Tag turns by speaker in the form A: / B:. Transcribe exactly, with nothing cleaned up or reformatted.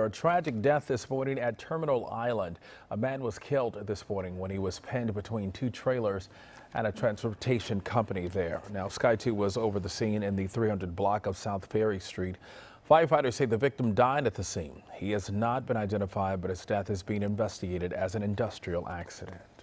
A: A tragic death this morning at Terminal Island. A man was killed this morning when he was pinned between two trailers at a transportation company there. Now, Sky two was over the scene in the three hundred block of South Ferry Street. Firefighters say the victim died at the scene. He has not been identified, but his death is being investigated as an industrial accident.